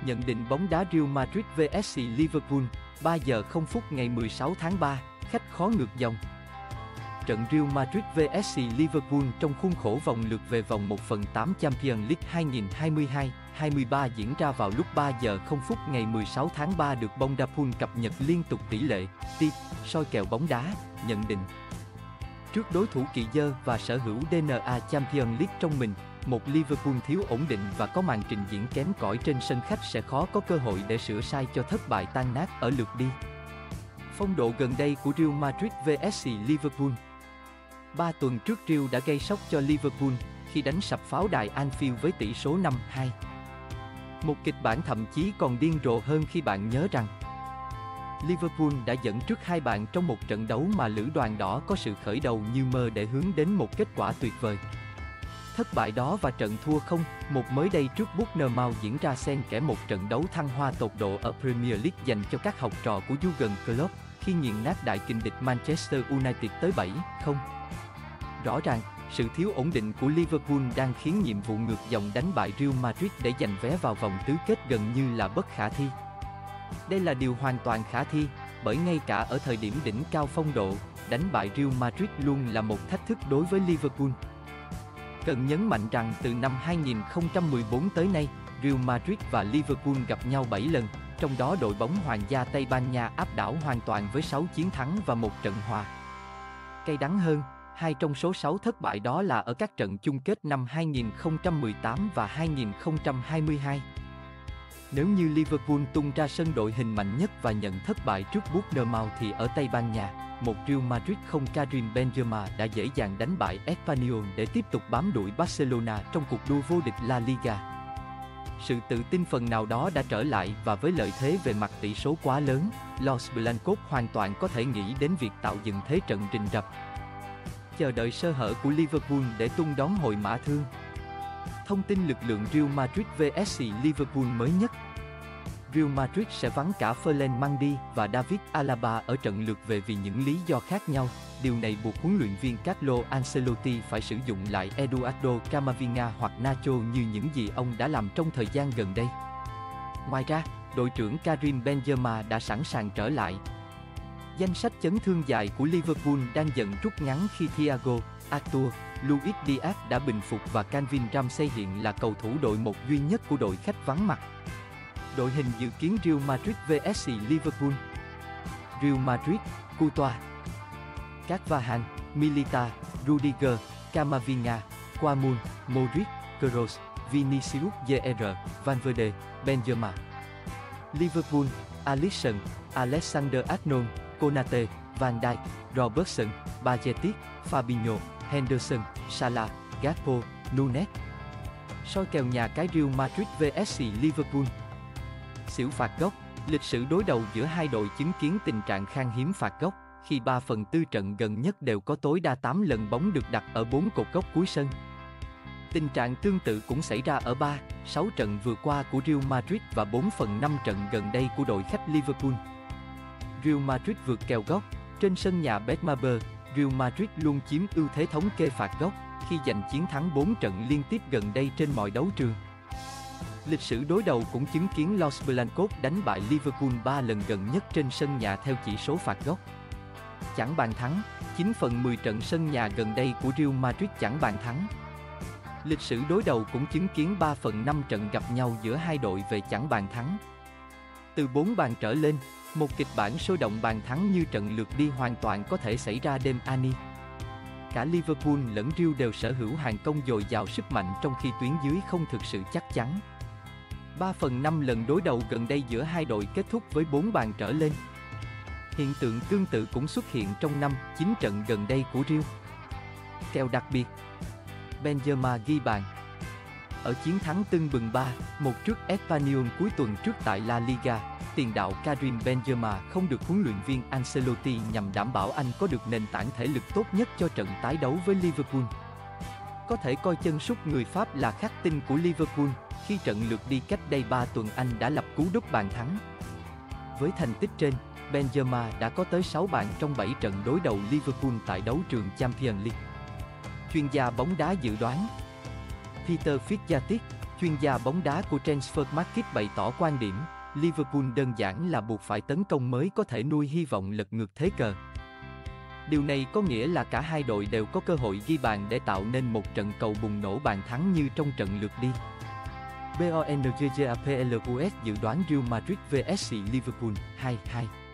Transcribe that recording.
Nhận định bóng đá Real Madrid vs Liverpool, 3 giờ 0 phút ngày 16 tháng 3, khách khó ngược dòng. Trận Real Madrid vs Liverpool trong khuôn khổ vòng lượt về vòng 1/8 Champions League 2022-23 diễn ra vào lúc 3 giờ 0 phút ngày 16 tháng 3 được Bongdapool cập nhật liên tục tỷ lệ, tip, soi kèo bóng đá, nhận định. Trước đối thủ kỳ dơ và sở hữu DNA Champions League trong mình, một Liverpool thiếu ổn định và có màn trình diễn kém cỏi trên sân khách sẽ khó có cơ hội để sửa sai cho thất bại tan nát ở lượt đi. Phong độ gần đây của Real Madrid vs Liverpool. 3 tuần trước Real đã gây sốc cho Liverpool khi đánh sập pháo đài Anfield với tỷ số 5-2. Một kịch bản thậm chí còn điên rồ hơn khi bạn nhớ rằng Liverpool đã dẫn trước 2 bàn trong một trận đấu mà lữ đoàn đỏ có sự khởi đầu như mơ để hướng đến một kết quả tuyệt vời. Thất bại đó và trận thua 0-1 mới đây trước Bournemouth diễn ra xen kẽ một trận đấu thăng hoa tột độ ở Premier League dành cho các học trò của Jurgen Klopp khi nghiền nát đại kình địch Manchester United tới 7-0. Rõ ràng, sự thiếu ổn định của Liverpool đang khiến nhiệm vụ ngược dòng đánh bại Real Madrid để giành vé vào vòng tứ kết gần như là bất khả thi. Đây là điều hoàn toàn khả thi, bởi ngay cả ở thời điểm đỉnh cao phong độ, đánh bại Real Madrid luôn là một thách thức đối với Liverpool. Cần nhấn mạnh rằng từ năm 2014 tới nay, Real Madrid và Liverpool gặp nhau 7 lần, trong đó đội bóng Hoàng gia Tây Ban Nha áp đảo hoàn toàn với 6 chiến thắng và 1 trận hòa. Cay đắng hơn, 2 trong số 6 thất bại đó là ở các trận chung kết năm 2018 và 2022. Nếu như Liverpool tung ra sân đội hình mạnh nhất và nhận thất bại trước Bournemouth thì ở Tây Ban Nha, một Real Madrid không Karim Benzema đã dễ dàng đánh bại Espanyol để tiếp tục bám đuổi Barcelona trong cuộc đua vô địch La Liga. Sự tự tin phần nào đó đã trở lại và với lợi thế về mặt tỷ số quá lớn, Los Blancos hoàn toàn có thể nghĩ đến việc tạo dựng thế trận rình rập, chờ đợi sơ hở của Liverpool để tung đón hồi mã thương. Thông tin lực lượng Real Madrid vs Liverpool mới nhất. Real Madrid sẽ vắng cả Ferland Mendy và David Alaba ở trận lượt về vì những lý do khác nhau. Điều này buộc huấn luyện viên Carlo Ancelotti phải sử dụng lại Eduardo Camavinga hoặc Nacho như những gì ông đã làm trong thời gian gần đây. Ngoài ra, đội trưởng Karim Benzema đã sẵn sàng trở lại. Danh sách chấn thương dài của Liverpool đang dần rút ngắn khi Thiago, Arthur, Luis Diaz đã bình phục và Calvin Ramsey hiện là cầu thủ đội 1 duy nhất của đội khách vắng mặt. Đội hình dự kiến Real Madrid vs Liverpool. Real Madrid, Courtois, Carvajal, Milita, Rudiger, Camavinga, Coman, Modric, Kroos, Vinicius Jr, Valverde, Benzema. Liverpool, Alisson, Alexander-Arnold, Konate, Van Dijk, Robertson, Bajcetic, Fabinho, Henderson, Salah, Gakpo, Núñez. Soi kèo nhà cái Real Madrid vs Liverpool. Xỉu phạt góc. Lịch sử đối đầu giữa hai đội chứng kiến tình trạng khan hiếm phạt góc, khi 3/4 trận gần nhất đều có tối đa 8 lần bóng được đặt ở 4 cột góc cuối sân. Tình trạng tương tự cũng xảy ra ở 3/6 trận vừa qua của Real Madrid và 4/5 trận gần đây của đội khách Liverpool. Real Madrid vượt kèo góc. Trên sân nhà Bernabeu, Real Madrid luôn chiếm ưu thế thống kê phạt góc khi giành chiến thắng 4 trận liên tiếp gần đây trên mọi đấu trường. Lịch sử đối đầu cũng chứng kiến Los Blancos đánh bại Liverpool 3 lần gần nhất trên sân nhà theo chỉ số phạt góc. Chẳng bàn thắng, 9/10 trận sân nhà gần đây của Real Madrid chẳng bàn thắng. Lịch sử đối đầu cũng chứng kiến 3/5 trận gặp nhau giữa hai đội về chẳng bàn thắng. Từ 4 bàn trở lên, một kịch bản sôi động bàn thắng như trận lượt đi hoàn toàn có thể xảy ra đêm Ani. Cả Liverpool lẫn Real đều sở hữu hàng công dồi dào sức mạnh trong khi tuyến dưới không thực sự chắc chắn. 3/5 lần đối đầu gần đây giữa hai đội kết thúc với 4 bàn trở lên. Hiện tượng tương tự cũng xuất hiện trong 5-9 trận gần đây của Real. Kèo đặc biệt. Benzema ghi bàn. Ở chiến thắng tưng bừng 3-1 trước Espanyol cuối tuần trước tại La Liga, tiền đạo Karim Benzema không được huấn luyện viên Ancelotti nhằm đảm bảo anh có được nền tảng thể lực tốt nhất cho trận tái đấu với Liverpool. Có thể coi chân sút người Pháp là khắc tinh của Liverpool, khi trận lượt đi cách đây 3 tuần anh đã lập cú đúp bàn thắng. Với thành tích trên, Benzema đã có tới 6 bàn trong 7 trận đối đầu Liverpool tại đấu trường Champions League. Chuyên gia bóng đá dự đoán. Peter Fitzgerald, Chuyên gia bóng đá của Transfermarkt bày tỏ quan điểm, Liverpool đơn giản là buộc phải tấn công mới có thể nuôi hy vọng lật ngược thế cờ. Điều này có nghĩa là cả hai đội đều có cơ hội ghi bàn để tạo nên một trận cầu bùng nổ bàn thắng như trong trận lượt đi. BONGGAPLUS dự đoán Real Madrid vs Liverpool 2-2